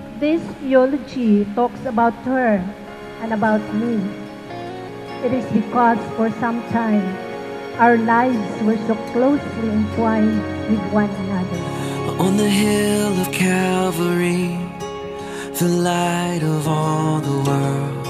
This eulogy talks about her and about me. It is because for some time, our lives were so closely entwined with one another. On the hill of Calvary, the light of all the world,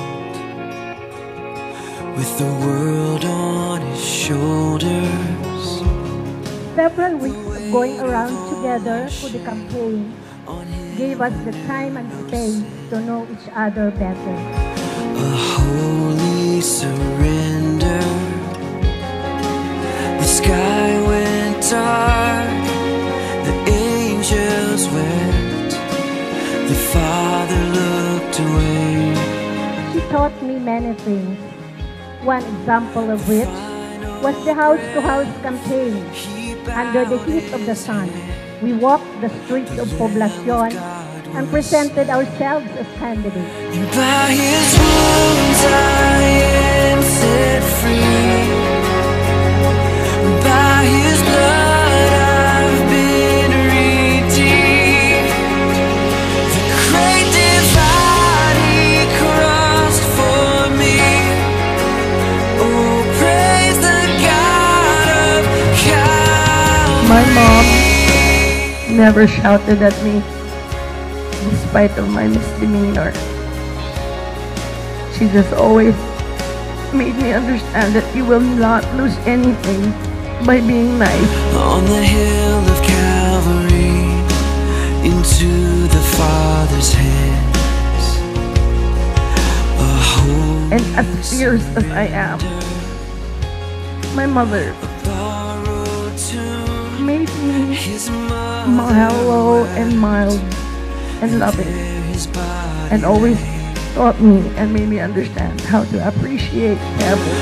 with the world on his shoulders. Several weeks of going around together for the campaign gave us the time and space to know each other better. A holy surrender. The sky went dark, the angels wept, the Father looked away. She taught me many things. One example of which was the house-to-house campaign. Under the heat of the sun, we walked the streets of Poblacion and presented ourselves as candidates. And by his wounds I am set free. By his blood I've been redeemed. The great divide he crossed for me. Oh, praise the God of Calvary. My mom never shouted at me despite of my misdemeanor. She just always made me understand that you will not lose anything by being nice. On the hill of Calvary, into the Father's hands. And as fierce as I am, my mother made me mellow and mild and loving, and always taught me and made me understand how to appreciate heaven.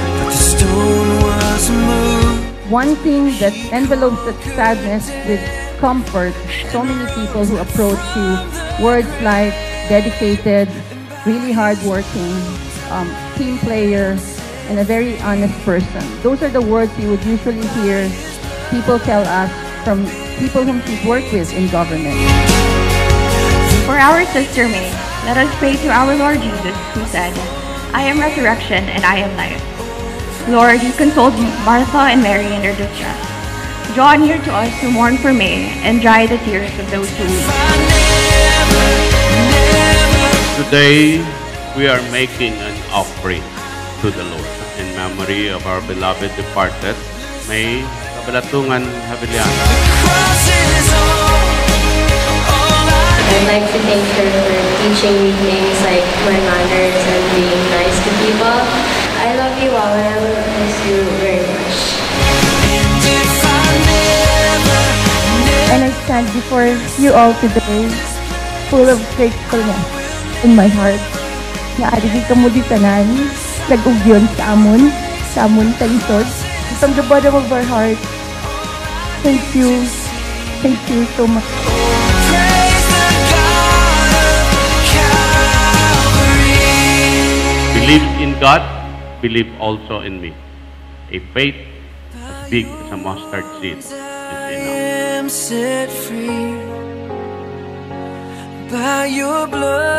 One thing that envelopes that sadness with comfort, so many people who approach you, words like dedicated, really hardworking, team player, and a very honest person. Those are the words you would usually hear people tell us from people whom she's worked with in government. For our sister May, let us pray to our Lord Jesus, who said, I am resurrection and I am life. Lord, you consoled Martha and Mary in their distress. Draw near to us who mourn for May and dry the tears of those who weep. Today, we are making an offering to the Lord in memory of our beloved departed, May Cabalatungan Haviliana. I'd like to thank her for teaching me things like my manners and being nice to people. I love you all and I will miss you very much. And I stand before you all today, full of gratefulness in my heart. Naarigi ka mo di tanan, nag-ugyon sa amon talisod. From the bottom of our heart, thank you so much. Believe in God, believe also in me. A faith as big as a mustard seed is enough. I am set free by your blood.